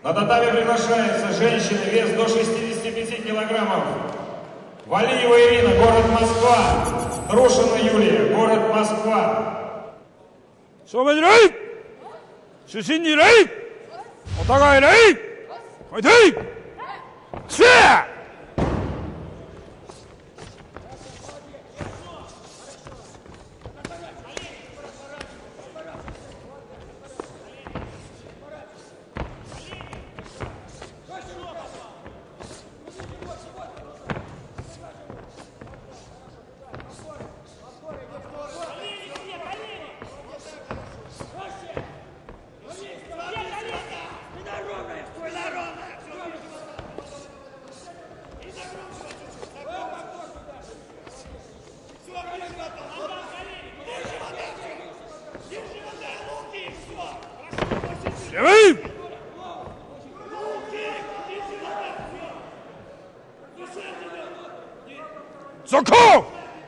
На татами приглашается женщина, вес до 65 килограммов. Валиева Ирина, город Москва. Трушина Юлия, город Москва. 소매지레이! 수신지레이! 오타가이레이! 화이팅! 쇠! Закон!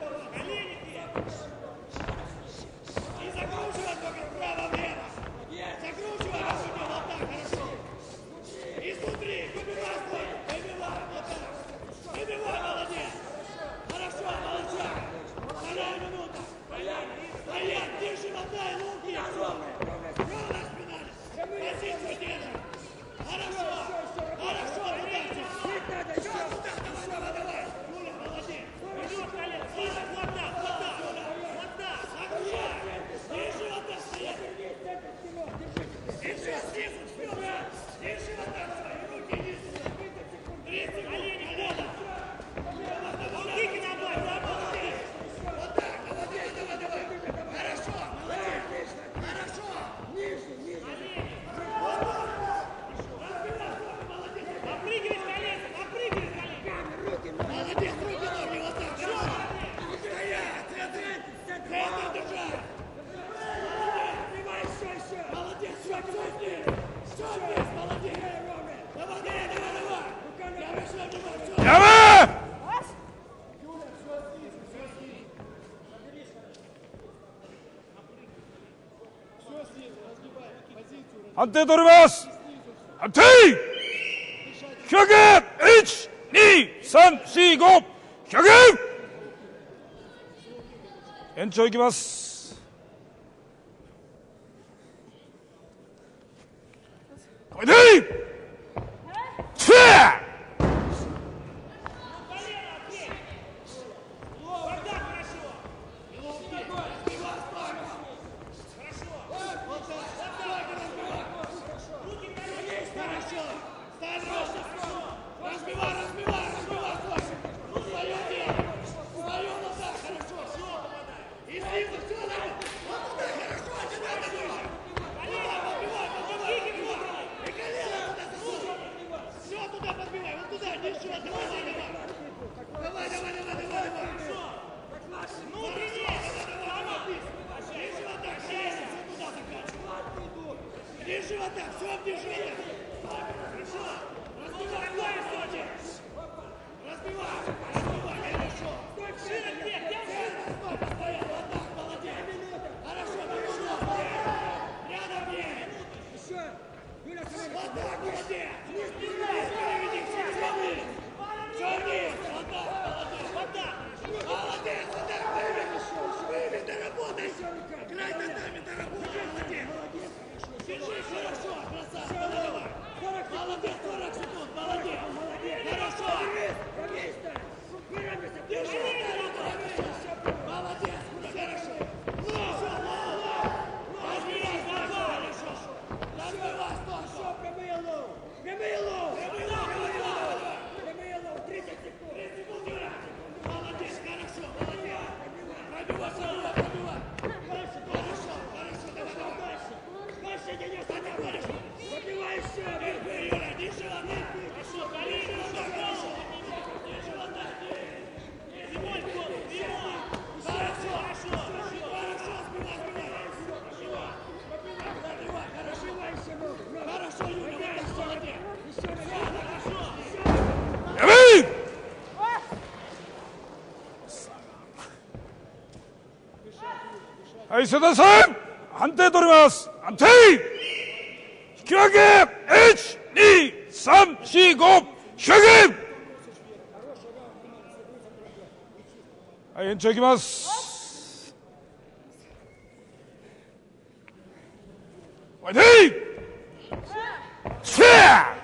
한대 돌아봤어. 한대! 혁입! 1, 2, 3, 4, 5! 혁입! 엔초 이기마스. 화이팅! 쇠! 아이스다산 한대 돌리마스 한대 혁입 1, 2, 3, 4, 5, 형님! 연초いきます。ファイティー！シェア！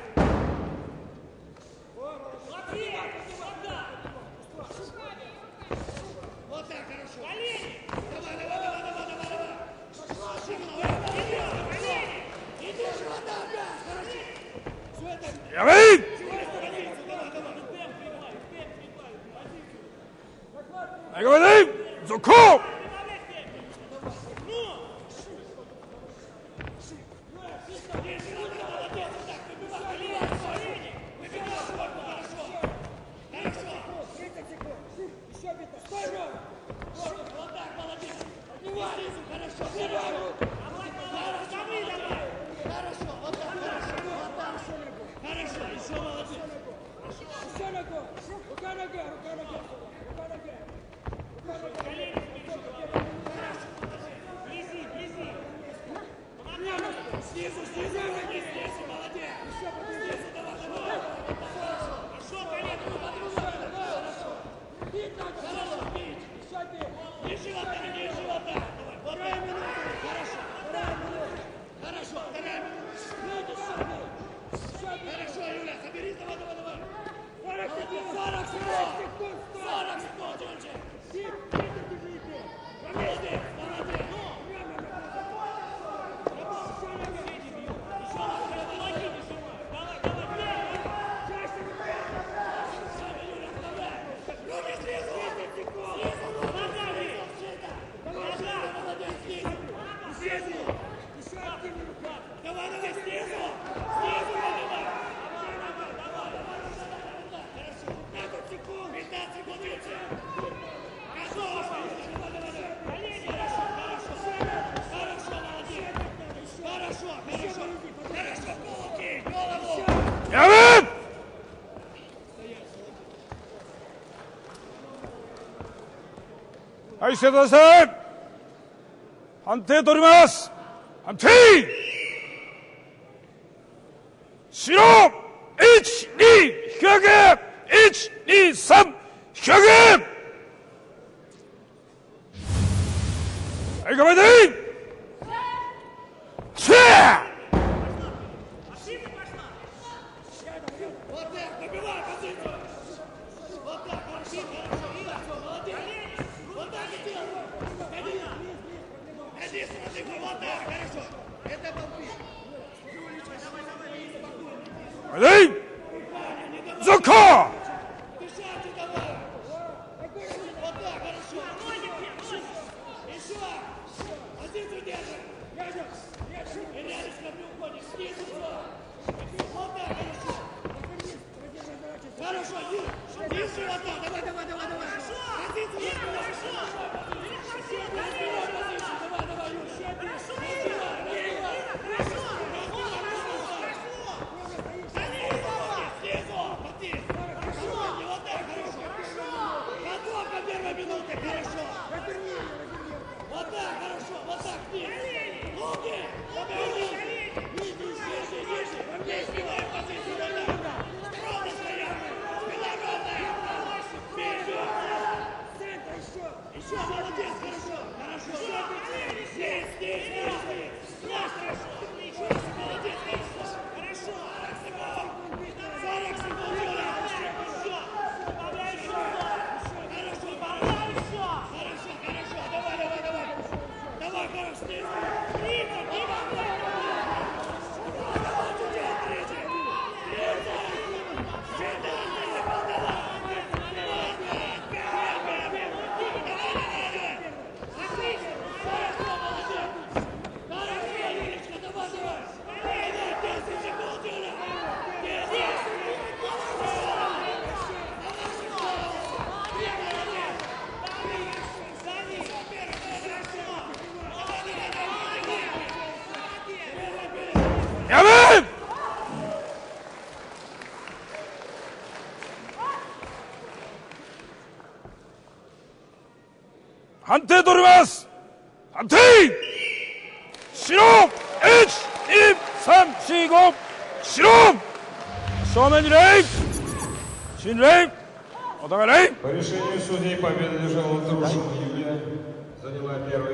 やめい！はい、頑張れ！続行！やめ！はい、してください。判定取ります。判定！白 !1、2、引き分け !1、2、3、引き分け！はい、頑張ってシェア続行やめ！判定取ります。判定！白 !1、2、3、4、5、白 Сомен рейд! Чин рейд! Отага рейд! По решению судей победа лежала Трушина Юлия. Заняла первое